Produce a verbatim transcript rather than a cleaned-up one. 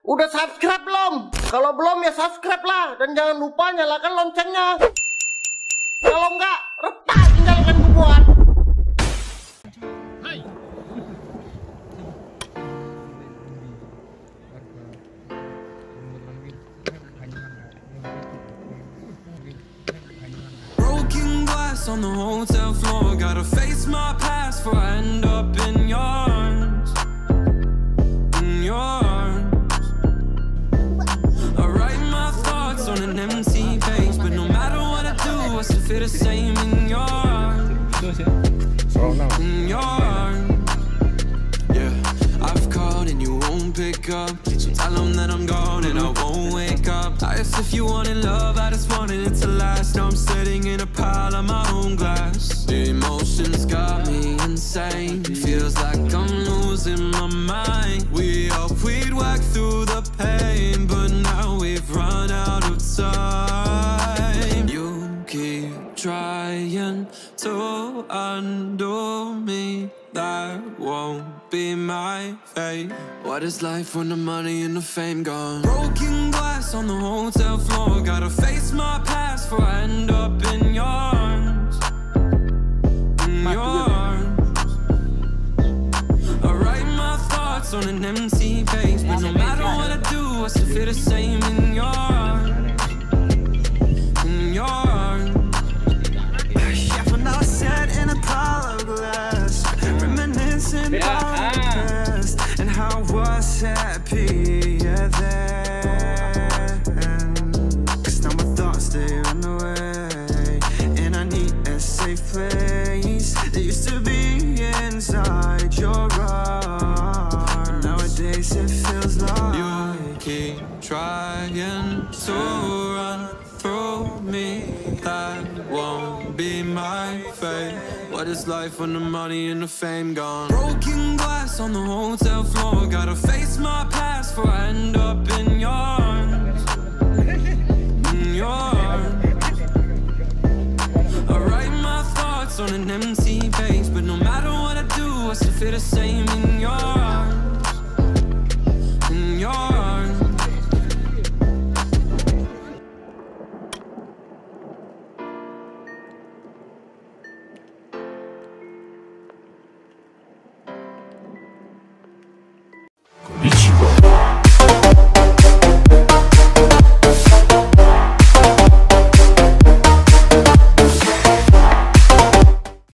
Udah subscribe belum? Kalau belum ya subscribe lah. Dan jangan lupa nyalakan loncengnya. Kalau enggak, retak tinggalkan bubuan. Hai. Broken glass on the hotel floor. Gotta face my past before I end up in your arms. In your arms. I write my thoughts on an empty page, but no matter what I do, I still feel the same in your arms. In your arms. Yeah, I've called and you won't pick up, so tell them that I'm gone and I won't wake up. I asked if you wanted love, I just wanted it to last. Now I'm sitting in a pile of my own glass. The emotions got me insane. Feels like I'm losing my mind. We hoped we'd work through the pain, but now we've run out of time. You keep trying to undo me. That won't be my fate. What is life when the money and the fame gone? Broken glass on the hotel floor. Gotta face my past before I end up in your arms. In your arms. I write my thoughts on an empty page, but no matter what I do, I still feel the same in your arms. In your arms. Yeah, for now I sat in a pile of glass, reminiscing about the past and how I was happy yeah, then. Cause now my thoughts, they run away, and I need a safe place that used to be inside your arms. Nowadays it feels like you keep trying to run through me. That won't be my fate. What is life when the money and the fame gone? Broken glass on the hotel floor. Gotta face my past before I end up in your arms. In your arms. I write my thoughts on an empty page, but no matter what I do, I still feel the same in your arms. In your arms. Jiwo.